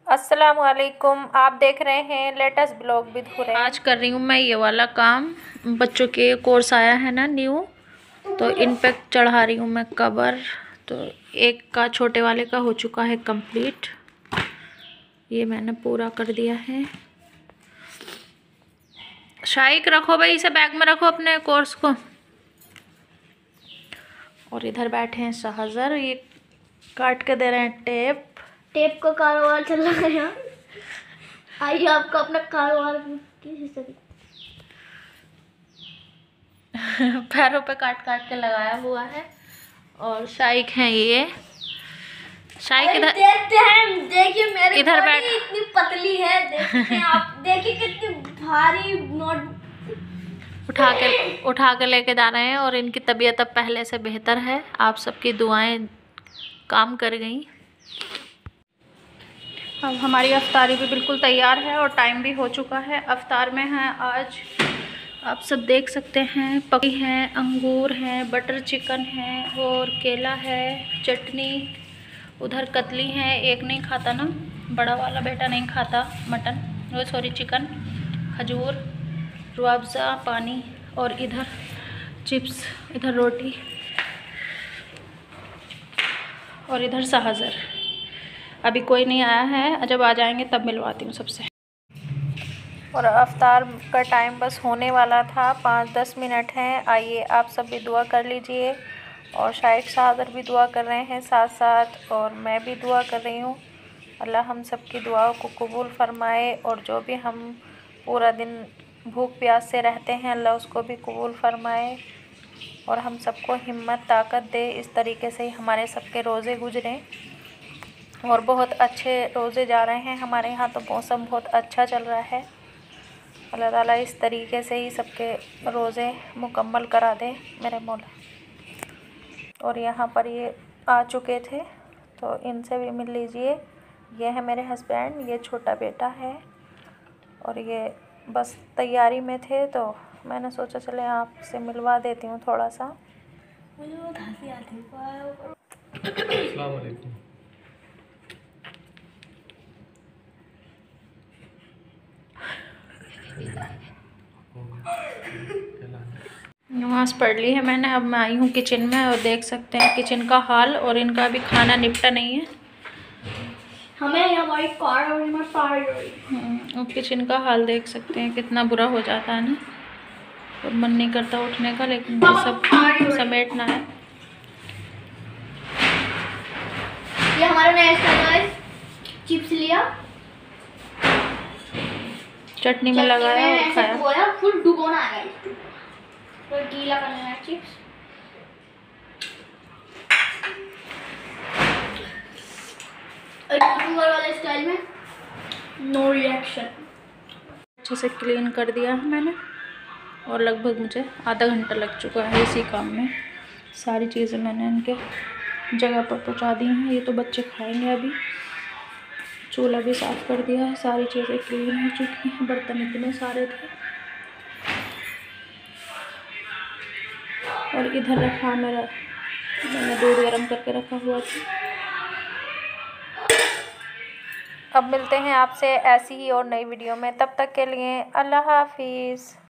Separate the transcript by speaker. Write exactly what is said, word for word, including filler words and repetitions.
Speaker 1: अस्सलाम वालेकुम, आप देख रहे हैं लेटेस्ट ब्लॉग विद हुरैन। आज कर रही हूँ मैं ये वाला काम। बच्चों के कोर्स आया है ना न्यू, तो इन पे चढ़ा रही हूँ मैं कवर। तो एक का छोटे वाले का हो चुका है कंप्लीट, ये मैंने पूरा कर दिया है। शाइक रखो भाई, इसे बैग में रखो अपने कोर्स को। और इधर बैठे हैं शाहजर, ये काट के दे रहे हैं टेप।
Speaker 2: टेप का कारोबार चल रहा है यहाँ। आइए आपको अपना कारोबार किस हिस्से
Speaker 1: पैरों पे काट काट के लगाया हुआ है। और शाइक है ये। शाइक इधर
Speaker 2: देखते हैं, देखिए मेरी
Speaker 1: इधर बैठ,
Speaker 2: इतनी पतली है, देखते हैं आप, देखिए कितनी भारी नोट
Speaker 1: उठा के उठा के लेके जा रहे हैं। और इनकी तबीयत अब पहले से बेहतर है, आप सबकी दुआएं काम कर गई। अब हमारी अफ्तारी भी बिल्कुल तैयार है और टाइम भी हो चुका है। अफ्तार में है आज, आप सब देख सकते हैं, पकी हैं, अंगूर हैं, बटर चिकन है और केला है, चटनी। उधर कतली है, एक नहीं खाता ना, बड़ा वाला बेटा नहीं खाता मटन, वो सॉरी चिकन, खजूर, रुआवज़ा, पानी। और इधर चिप्स, इधर रोटी और इधर शाहजर। अभी कोई नहीं आया है, जब आ जाएंगे तब मिलवाती हूँ सबसे। और अफ्तार का टाइम बस होने वाला था, पाँच दस मिनट हैं। आइए आप सब भी दुआ कर लीजिए। और शायद शाहजर भी दुआ कर रहे हैं साथ साथ, और मैं भी दुआ कर रही हूँ। अल्लाह हम सब की दुआओं को कबूल फ़रमाए, और जो भी हम पूरा दिन भूख प्यास से रहते हैं अल्लाह उसको भी कबूल फ़रमाए, और हम सबको हिम्मत ताकत दे। इस तरीके से ही हमारे सबके रोज़े गुजरें, और बहुत अच्छे रोज़े जा रहे हैं हमारे यहाँ। तो मौसम बहुत अच्छा चल रहा है। अल्लाह ताला इस तरीके से ही सबके रोज़े मुकम्मल करा दे मेरे मौला। और यहाँ पर ये आ चुके थे, तो इनसे भी मिल लीजिए। ये है मेरे हस्बैंड, ये छोटा बेटा है, और ये बस तैयारी में थे, तो मैंने सोचा चले आपसे मिलवा देती हूँ थोड़ा सा।
Speaker 2: मुझे बहुत हंसी आती है।
Speaker 3: अस्सलाम वालेकुम।
Speaker 1: नमाज़ पढ़ ली है मैंने, अब मैं आई हूँ किचन में, और देख सकते हैं किचन का हाल। और इनका भी खाना निपटा नहीं है,
Speaker 2: हमें हमारी कार और हमारी कार
Speaker 1: और किचन का हाल देख सकते हैं कितना बुरा हो जाता है ना। और मन नहीं करता उठने का, लेकिन ये सब समेटना है।
Speaker 2: ये हमारा नया स्टाइल है, चिप्स लिया,
Speaker 1: चटनी में लगाया और खाया।
Speaker 2: फुल डुबोना है इसको, तो गीला करना है चिप्स। यूट्यूबर वाले स्टाइल में, नो रिएक्शन।
Speaker 1: अच्छे से क्लीन कर दिया है मैंने, और लगभग मुझे आधा घंटा लग चुका है इसी काम में। सारी चीज़ें मैंने इनके जगह पर पहुंचा दी हैं। ये तो बच्चे खाएंगे अभी। चूल्हा भी साफ़ कर दिया है, सारी चीज़ें क्लीन हो चुकी हैं। बर्तन इतने सारे थे। और इधर रखा मेरा, मैंने दूध गर्म करके रखा हुआ था। अब मिलते हैं आपसे ऐसी ही और नई वीडियो में, तब तक के लिए अल्लाह हाफिज़।